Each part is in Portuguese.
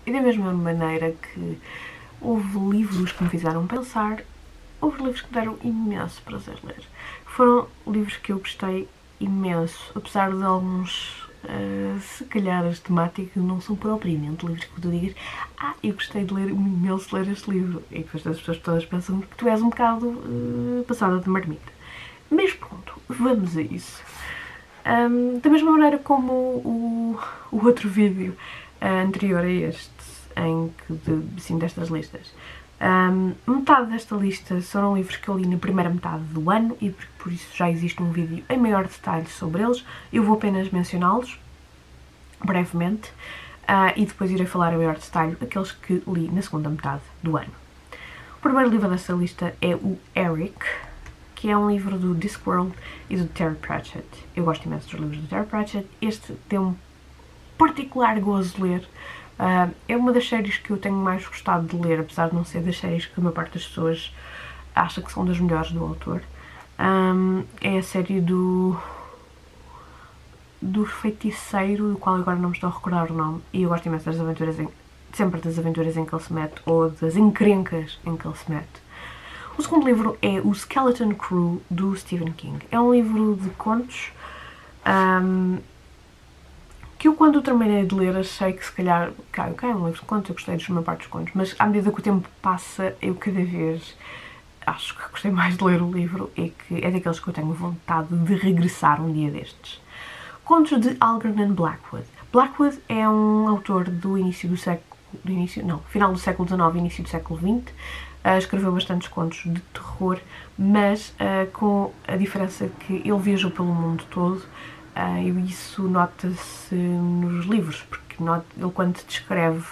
E da mesma maneira que houve livros que me fizeram pensar, houve livros que me deram imenso prazer ler. Foram livros que eu gostei imenso, apesar de alguns, se calhar as temáticas não são propriamente livros que tu digas eu gostei de ler imenso ler este livro, e depois as pessoas todas pensam que tu és um bocado passada de marmita. Mas pronto, vamos a isso. Da mesma maneira como o outro vídeo anterior a este, em que sim, destas listas, metade desta lista foram livros que eu li na primeira metade do ano e por isso já existe um vídeo em maior detalhe sobre eles. Eu vou apenas mencioná-los brevemente e depois irei falar em maior detalhe daqueles que li na segunda metade do ano. O primeiro livro desta lista é o Eric, que é um livro do Discworld e do Terry Pratchett. Eu gosto imenso dos livros do Terry Pratchett. Este tem um particular gozo de ler. É uma das séries que eu tenho mais gostado de ler, apesar de não ser das séries que a maior parte das pessoas acha que são das melhores do autor. É a série do feiticeiro, do qual agora não me estou a recordar o nome, e eu gosto imenso das aventuras sempre das aventuras em que ele se mete, ou das encrencas em que ele se mete. O segundo livro é o Skeleton Crew, do Stephen King. É um livro de contos que eu, quando terminei de ler, achei que se calhar é um livro de contos, eu gostei da maior parte dos contos, mas à medida que o tempo passa, eu cada vez acho que gostei mais de ler o livro e que é daqueles que eu tenho vontade de regressar um dia destes. Contos de Algernon Blackwood. Blackwood é um autor do final do século XIX, início do século XX. Escreveu bastantes contos de terror, mas com a diferença que ele viajou pelo mundo todo, e isso nota-se nos livros, porque ele, quando descreve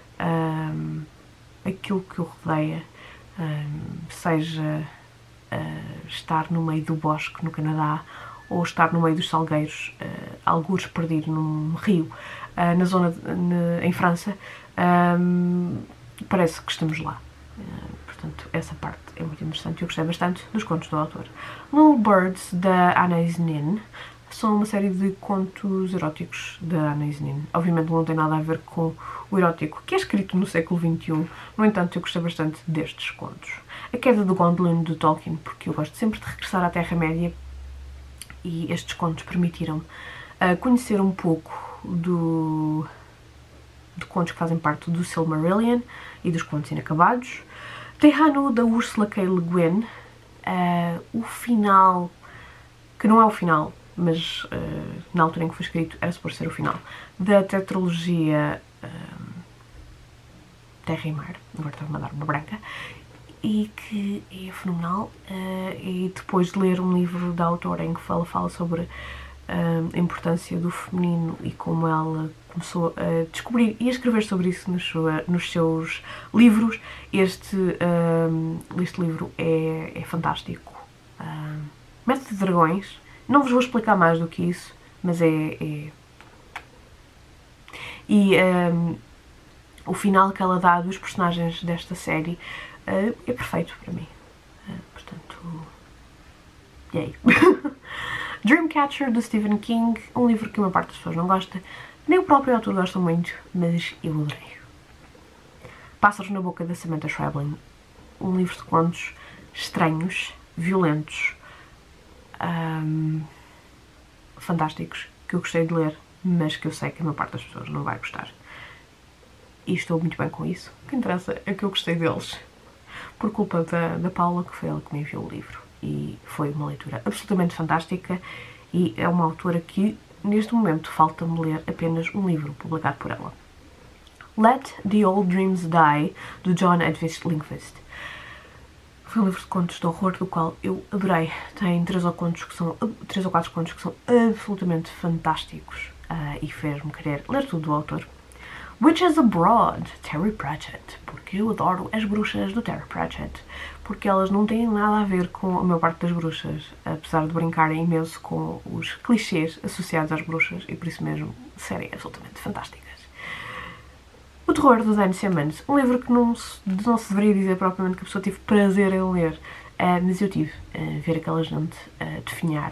aquilo que o rodeia, seja estar no meio do bosque no Canadá ou estar no meio dos salgueiros, algures perdido num rio na zona em França, parece que estamos lá. Portanto, essa parte é muito interessante e eu gostei bastante dos contos do autor. Little Birds, da Anais Nin, são uma série de contos eróticos da Anais Nin. Obviamente não tem nada a ver com o erótico que é escrito no século XXI, no entanto eu gostei bastante destes contos. A Queda do Gondolin, do Tolkien, porque eu gosto sempre de regressar à Terra-média e estes contos permitiram conhecer um pouco de contos que fazem parte do Silmarillion e dos contos inacabados. Tehanu, da Ursula K. Le Guin, o final, que não é o final, mas na altura em que foi escrito era suposto ser o final, da tetralogia Terra e Mar, agora estava-me a dar uma branca, e que é fenomenal. E depois de ler um livro da autora em que ela fala sobre a importância do feminino e como ela começou a descobrir e a escrever sobre isso nos seus livros, este livro é fantástico. Método de Dragões, não vos vou explicar mais do que isso, mas o final que ela dá dos personagens desta série é perfeito para mim. Portanto, yay! Dreamcatcher, do Stephen King, um livro que uma parte das pessoas não gosta, nem o próprio autor gosta muito, mas eu adorei. Pássaros na Boca, da Samantha Schweblin, um livro de contos estranhos, violentos, fantásticos, que eu gostei de ler, mas que eu sei que a maior parte das pessoas não vai gostar. E estou muito bem com isso. O que interessa é que eu gostei deles, por culpa da Paula, que foi ela que me enviou o livro. E foi uma leitura absolutamente fantástica e é uma autora que, neste momento, falta-me ler apenas um livro publicado por ela. Let the Old Dreams Die, do John Edvist Lindqvist. Foi um livro de contos de horror do qual eu adorei. Tem 3 ou 4 contos que são absolutamente fantásticos e fez-me querer ler tudo do autor. Witches Abroad, Terry Pratchett, porque eu adoro as bruxas do Terry Pratchett, porque elas não têm nada a ver com a maior parte das bruxas, apesar de brincarem imenso com os clichês associados às bruxas, e por isso mesmo serem absolutamente fantásticas. O Terror, do Dan Simmons, um livro que não se deveria dizer propriamente que a pessoa tive prazer em ler, mas eu tive, ver aquela gente definhar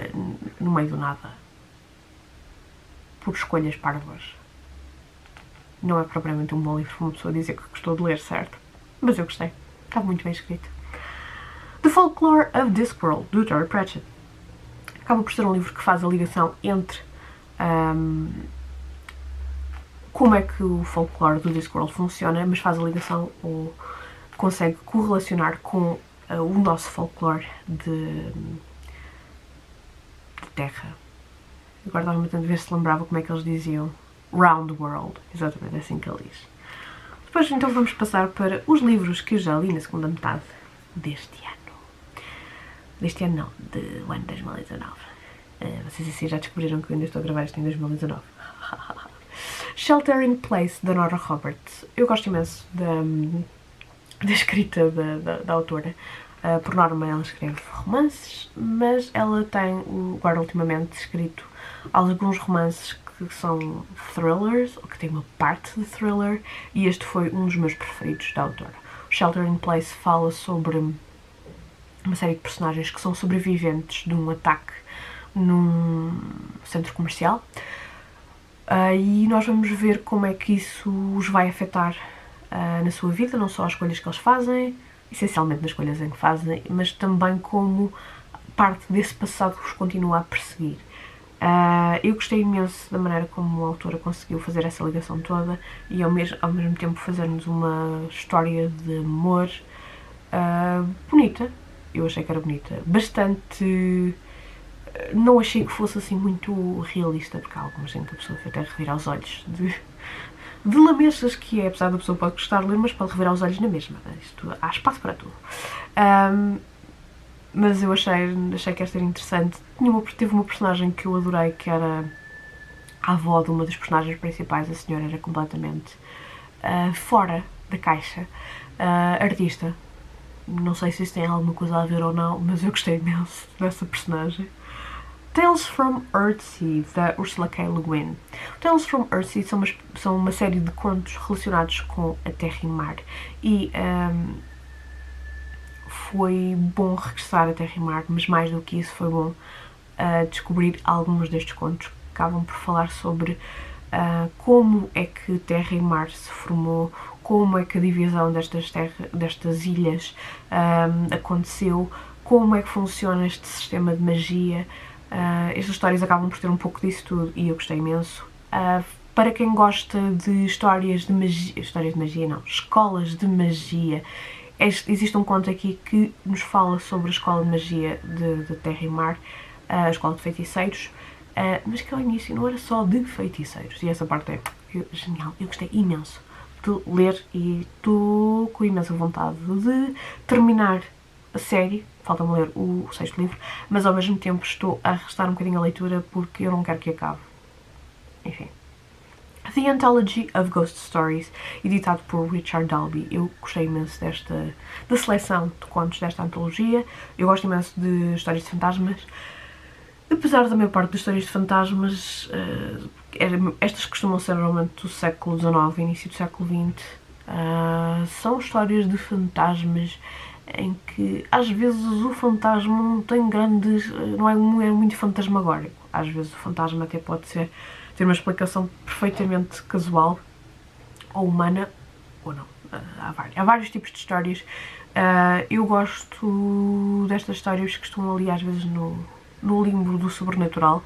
no meio do nada, por escolhas parvas. Não é propriamente um bom livro para uma pessoa dizer que gostou de ler, certo? Mas eu gostei. Está muito bem escrito. The Folklore of Discworld, do Terry Pratchett. Acaba por ser um livro que faz a ligação entre como é que o folclore do Discworld funciona, mas faz a ligação ou consegue correlacionar com o nosso folclore de terra. Agora estava-me tentando ver se lembrava como é que eles diziam Round World, exatamente assim que ele diz. Depois então vamos passar para os livros que eu já li na segunda metade deste ano. Deste ano não, do ano 2019. Vocês assim já descobriram que eu ainda estou a gravar isto em 2019. Shelter in Place, da Nora Roberts. Eu gosto imenso da escrita da autora. Por norma ela escreve romances, mas ela tem agora ultimamente escrito alguns romances que são thrillers, ou que têm uma parte de thriller, e este foi um dos meus preferidos da autora. Shelter in Place fala sobre uma série de personagens que são sobreviventes de um ataque num centro comercial, e nós vamos ver como é que isso os vai afetar na sua vida, não só as escolhas que eles fazem, essencialmente nas escolhas em que fazem, mas também como parte desse passado os continua a perseguir. Eu gostei imenso da maneira como a autora conseguiu fazer essa ligação toda e ao mesmo tempo fazer-nos uma história de amor bonita. Eu achei que era bonita. Bastante... Não achei que fosse assim muito realista, porque há algumas em que a pessoa foi até revirar os olhos de lamechas que é, apesar da pessoa pode gostar de ler, mas pode revirar os olhos na mesma. Isto, há espaço para tudo. Mas eu achei que esta era interessante. Teve uma personagem que eu adorei, que era a avó de uma das personagens principais. A senhora era completamente fora da caixa. Artista. Não sei se isso tem alguma coisa a ver ou não, mas eu gostei imenso dessa personagem. Tales from Earthsea, da Ursula K. Le Guin. Tales from Earthsea são uma série de contos relacionados com a terra e mar. E foi bom regressar à terra e mar, mas mais do que isso foi bom descobrir alguns destes contos que acabam por falar sobre como é que terra e mar se formou, como é que a divisão destas ilhas aconteceu, como é que funciona este sistema de magia. Estas histórias acabam por ter um pouco disso tudo e eu gostei imenso. Para quem gosta de escolas de magia, existe um conto aqui que nos fala sobre a escola de magia de Terra e Mar, a escola de feiticeiros, mas que ao início não era só de feiticeiros, e essa parte é genial. Eu gostei imenso de ler e estou com imensa vontade de terminar a série. Falta-me ler o 6º livro, mas ao mesmo tempo estou a arrastar um bocadinho a leitura porque eu não quero que acabe. Enfim. The Anthology of Ghost Stories, editado por Richard Dalby. Eu gostei imenso da seleção de contos desta antologia. Eu gosto imenso de histórias de fantasmas. Apesar da maior parte das histórias de fantasmas, estas costumam ser normalmente do século XIX, início do século XX. São histórias de fantasmas em que às vezes o fantasma não tem grandes... não é muito fantasmagórico. Às vezes o fantasma até pode ter uma explicação perfeitamente casual ou humana, ou não. Há vários tipos de histórias. Eu gosto destas histórias que estão ali às vezes no limbo do sobrenatural,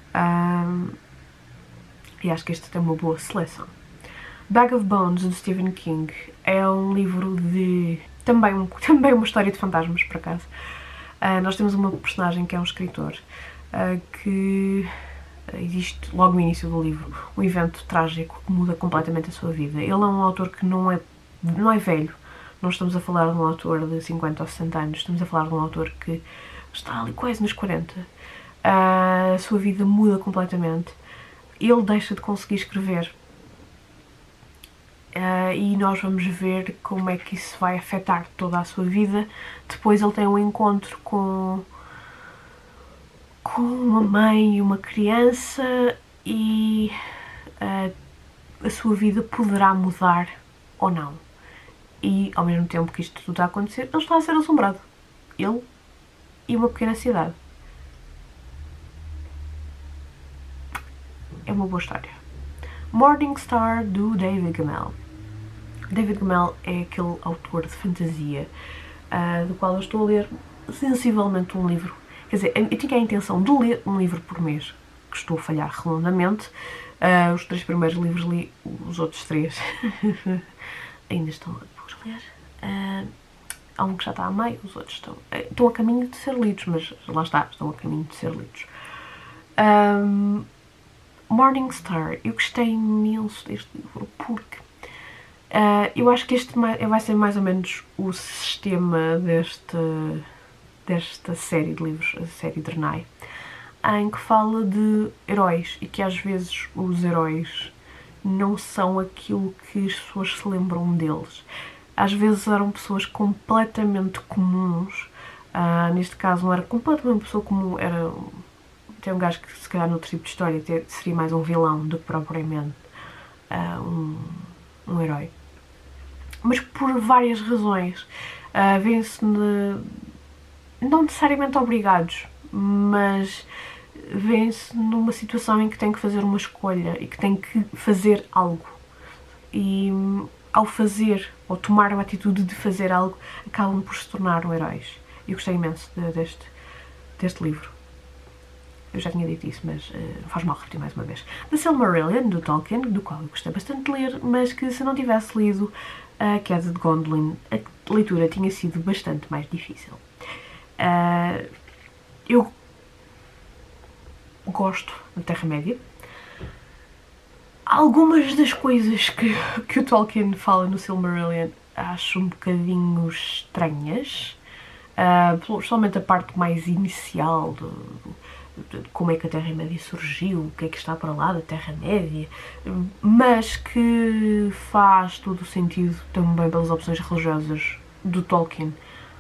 e acho que este tem uma boa seleção. Bag of Bones, de Stephen King, é um livro de... também uma história de fantasmas, por acaso. Nós temos uma personagem que é um escritor, que existe logo no início do livro um evento trágico que muda completamente a sua vida. Ele é um autor que não é velho, não estamos a falar de um autor de 50 ou 60 anos, estamos a falar de um autor que está ali quase nos 40. A sua vida muda completamente. Ele deixa de conseguir escrever. E nós vamos ver como é que isso vai afetar toda a sua vida. Depois ele tem um encontro com uma mãe e uma criança e a sua vida poderá mudar ou não. E ao mesmo tempo que isto tudo está a acontecer, ele está a ser assombrado. Ele e uma pequena cidade. É uma boa história. Morningstar, do David Gemmell. David Gemmell é aquele autor de fantasia do qual eu estou a ler sensivelmente um livro. Quer dizer, eu tinha a intenção de ler um livro por mês, que estou a falhar redondamente. Os 3 primeiros livros li, os outros 3 ainda estão a ler. Há um que já está a meio, os outros estão a caminho de ser lidos, mas lá está, estão a caminho de ser lidos. Morningstar, eu gostei imenso deste livro porque eu acho que este vai ser mais ou menos o sistema desta série de livros, a série Drenai, em que fala de heróis e que às vezes os heróis não são aquilo que as pessoas se lembram deles. Às vezes eram pessoas completamente comuns, neste caso não era completamente uma pessoa comum, era tem um gajo que se calhar no tipo de história seria mais um vilão do que propriamente um herói. Mas por várias razões vêm-se não necessariamente obrigados, mas vêm-se numa situação em que têm que fazer uma escolha e que têm que fazer algo. E ao fazer, ou tomar a atitude de fazer algo, acabam por se tornar heróis. Eu gostei imenso deste livro. Eu já tinha dito isso, mas não faz mal repetir mais uma vez. The Silmarillion, do Tolkien, do qual eu gostei bastante de ler, mas que se não tivesse lido A Queda de Gondolin, a leitura tinha sido bastante mais difícil. Eu gosto da Terra-média. Algumas das coisas que o Tolkien fala no Silmarillion acho um bocadinho estranhas, principalmente a parte mais inicial de como é que a Terra-média surgiu, o que é que está para lá da Terra-média, mas que faz todo o sentido também pelas opções religiosas do Tolkien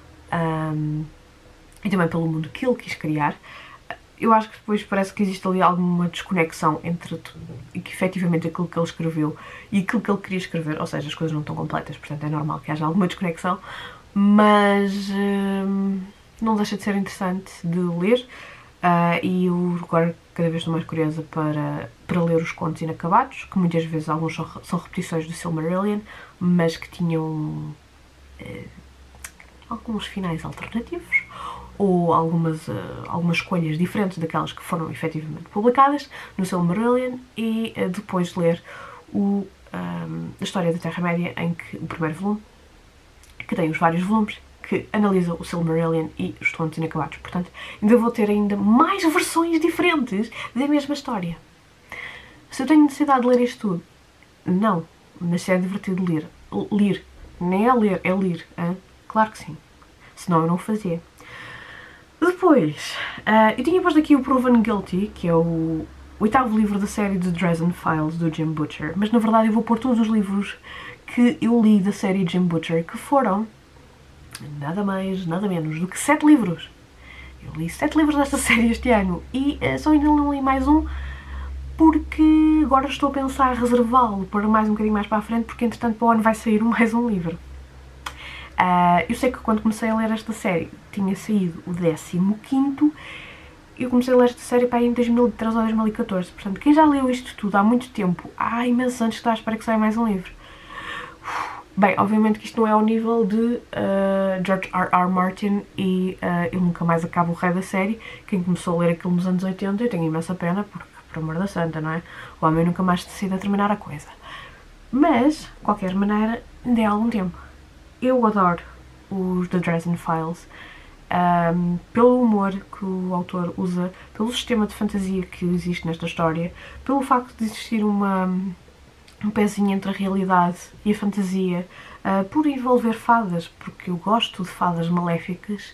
e também pelo mundo que ele quis criar. Eu acho que depois parece que existe ali alguma desconexão entre que efetivamente aquilo que ele escreveu e aquilo que ele queria escrever, ou seja, as coisas não estão completas, portanto é normal que haja alguma desconexão, mas não deixa de ser interessante de ler. E eu agora cada vez estou mais curiosa para ler os contos inacabados, que muitas vezes alguns são repetições do Silmarillion, mas que tinham alguns finais alternativos ou algumas escolhas diferentes daquelas que foram efetivamente publicadas no Silmarillion, e depois ler a história da Terra-média, em que o primeiro volume, que tem os vários volumes, que analisa o Silmarillion e os contos inacabados. Portanto, ainda vou ter ainda mais versões diferentes da mesma história. Se eu tenho necessidade de ler isto tudo? Não. Mas se é divertido ler. Ler. Nem é ler, é ler. Hein? Claro que sim. Senão eu não o fazia. Depois, eu tinha posto aqui o Proven Guilty, que é o 8º livro da série de Dresden Files, do Jim Butcher. Mas na verdade eu vou pôr todos os livros que eu li da série Jim Butcher, que foram nada mais, nada menos do que 7 livros. Eu li 7 livros desta série este ano e só ainda não li mais um, porque agora estou a pensar reservá-lo para mais um bocadinho mais para a frente, porque entretanto para o ano vai sair mais um livro. Eu sei que quando comecei a ler esta série tinha saído o 15º. Eu comecei a ler esta série para aí em 2013 ou 2014, portanto quem já leu isto tudo há muito tempo, há imensos anos que está à espera que saia mais um livro. Bem, obviamente que isto não é ao nível de George R.R. Martin e Eu Nunca Mais Acabo o Rei da Série. Quem começou a ler aquilo nos anos 80, eu tenho imensa pena, porque, por amor da santa, não é? O homem nunca mais decide terminar a coisa. Mas, de qualquer maneira, ainda é algum tempo. Eu adoro os The Dresden Files, pelo humor que o autor usa, pelo sistema de fantasia que existe nesta história, pelo facto de existir um pezinho entre a realidade e a fantasia, por envolver fadas, porque eu gosto de fadas maléficas,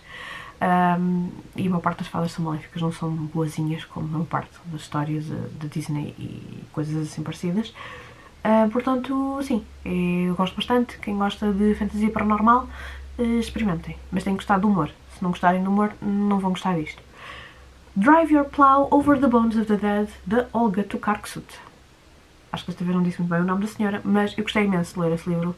e uma parte das fadas são maléficas, não são boazinhas como uma parte das histórias da Disney e coisas assim parecidas. Portanto, sim, eu gosto bastante. Quem gosta de fantasia paranormal, experimentem, mas têm que gostar do humor. Se não gostarem do humor, não vão gostar disto. Drive Your Plow Over the Bones of the Dead, de Olga Tokarczuk. Acho que desta vez não disse muito bem o nome da senhora, mas eu gostei imenso de ler esse livro.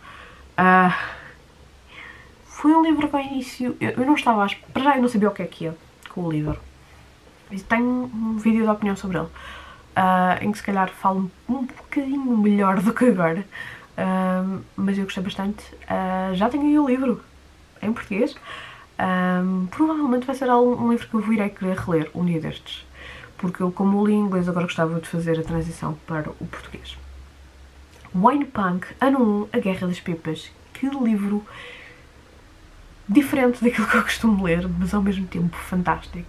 Foi um livro que ao início eu não estava para já eu não sabia o que é com o livro. E tenho um vídeo de opinião sobre ele. em que se calhar falo um bocadinho melhor do que agora, mas eu gostei bastante. Já tenho aí o livro em português. Provavelmente vai ser um livro que eu irei querer reler um dia destes, porque eu, como li em inglês, agora gostava de fazer a transição para o português. Wine Punk, ano 1, A Guerra das Pipas. Que livro diferente daquilo que eu costumo ler, mas ao mesmo tempo fantástico.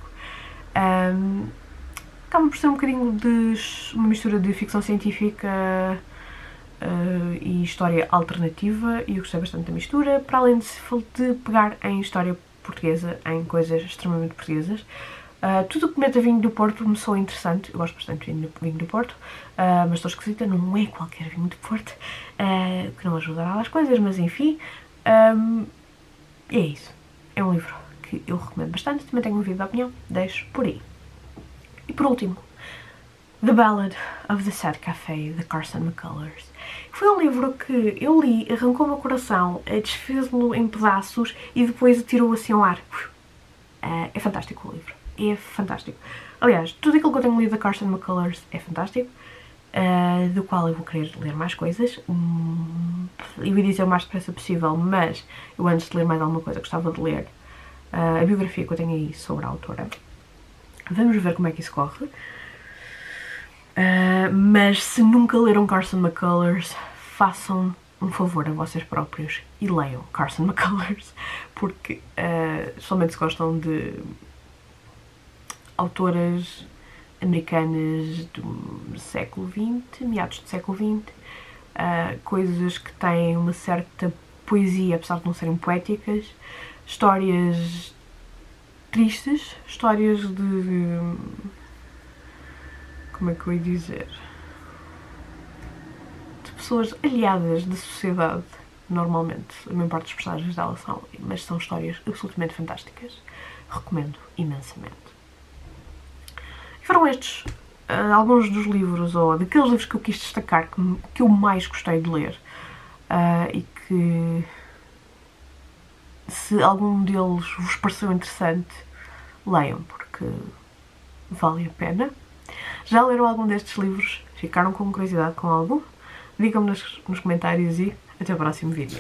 Acaba por ser um bocadinho de uma mistura de ficção científica e história alternativa, e eu gostei bastante da mistura, para além de pegar em história portuguesa, em coisas extremamente portuguesas. Tudo o que mete vinho do Porto me soa interessante. Eu gosto bastante de vinho do Porto, mas estou esquisita, não é qualquer vinho do Porto, que não ajuda nada às coisas, mas enfim. É isso. É um livro que eu recomendo bastante. Também tenho um vídeo de opinião, deixo por aí. E por último, The Ballad of the Sad Café, de Carson McCullers. Foi um livro que eu li, arrancou o meu coração, desfez-lo em pedaços e depois atirou assim ao ar. É fantástico o livro. É fantástico. Aliás, tudo aquilo que eu tenho lido da Carson McCullers é fantástico, do qual eu vou querer ler mais coisas. Eu ia dizer o mais depressa possível, mas eu antes de ler mais alguma coisa gostava de ler a biografia que eu tenho aí sobre a autora. Vamos ver como é que isso corre. Mas se nunca leram Carson McCullers, façam um favor a vocês próprios e leiam Carson McCullers, porque somente se gostam de autoras americanas do século XX, meados do século XX, coisas que têm uma certa poesia, apesar de não serem poéticas, histórias tristes, histórias de... como é que eu ia dizer? De pessoas aliadas da sociedade, normalmente. A maior parte dos personagens dela são, mas são histórias absolutamente fantásticas. Recomendo imensamente. E foram estes alguns dos livros, ou daqueles livros que eu quis destacar, que eu mais gostei de ler. E que, se algum deles vos pareceu interessante, leiam, porque vale a pena. Já leram algum destes livros? Ficaram com curiosidade com algum? Digam-me nos comentários e até o próximo vídeo.